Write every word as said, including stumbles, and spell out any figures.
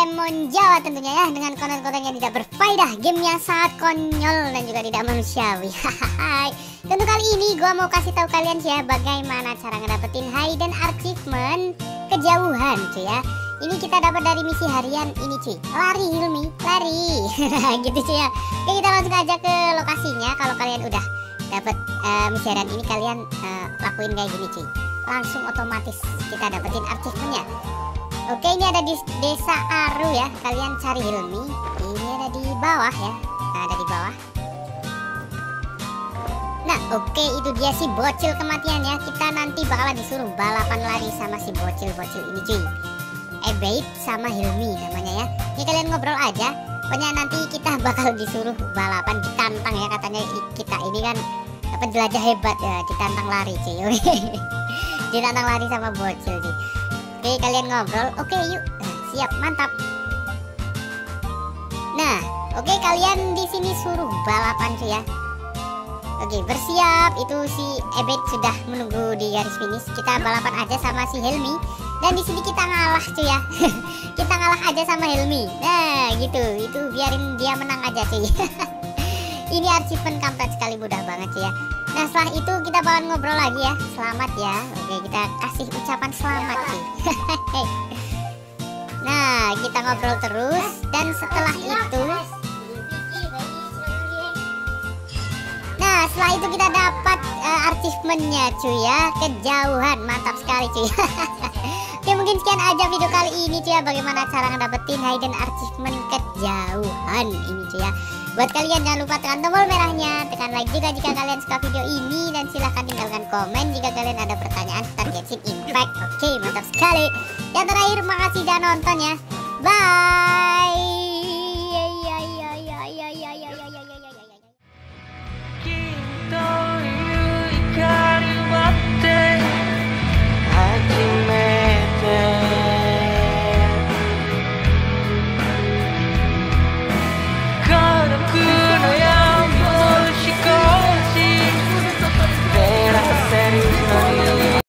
Doraemon Jawa tentunya ya, dengan konten-konten yang tidak berfaedah, game yang sangat konyol dan juga tidak manusiawi. Hahaha. Tentu kali ini gua mau kasih tahu kalian sih ya bagaimana cara ngedapetin hidden achievement kejauhan cuy ya. Ini kita dapat dari misi harian ini cuy. Lari Hilmi, lari. Gitu cuy ya. Oke, kita langsung aja ke lokasinya. Kalau kalian udah dapat uh, misi harian ini, kalian uh, lakuin kayak gini cuy. Langsung otomatis kita dapetin achievementnya. Oke, ini ada di desa Aru ya. Kalian cari Hilmi. Ini ada di bawah ya. Nah, ada di bawah. Nah, oke, itu dia si bocil kematiannya. Kita nanti bakalan disuruh balapan lari sama si bocil-bocil ini cuy. Ebeit sama Hilmi namanya ya. Ini kalian ngobrol aja. Pokoknya nanti kita bakal disuruh balapan, ditantang ya, katanya kita ini kan penjelajah hebat ya, ditantang lari cuy. Ditantang lari sama bocil cuy. Oke, kalian ngobrol. Oke, yuk. Siap, mantap. Nah, oke, kalian di sini suruh balapan cuy ya. Oke, bersiap. Itu si Ebeit sudah menunggu di garis finish. Kita balapan aja sama si Hilmi. Dan di sini kita ngalah cuy ya. Kita ngalah aja sama Hilmi. Nah, gitu. Itu biarin dia menang aja cuy. Ini achievement kampret sekali, mudah banget cuy ya. Nah, setelah itu kita bakalan ngobrol lagi ya. Selamat ya. Oke, kita kasih ucapan selamat cuy. Nah, kita ngobrol terus. Dan setelah itu, nah, setelah itu kita dapat uh, achievementnya cuy ya. Kejauhan, mantap sekali cuy. Oke, mungkin sekian aja video kali ini cuy ya. Bagaimana cara ngedapetin hidden achievement kejauhan ini cuy ya. Buat kalian jangan lupa tekan tombol merahnya, tekan like juga jika kalian suka video ini, dan silahkan tinggalkan komen jika kalian ada pertanyaan seputar Genshin Impact. Oke, mantap sekali. Yang terakhir, makasih sudah nonton ya. Bye.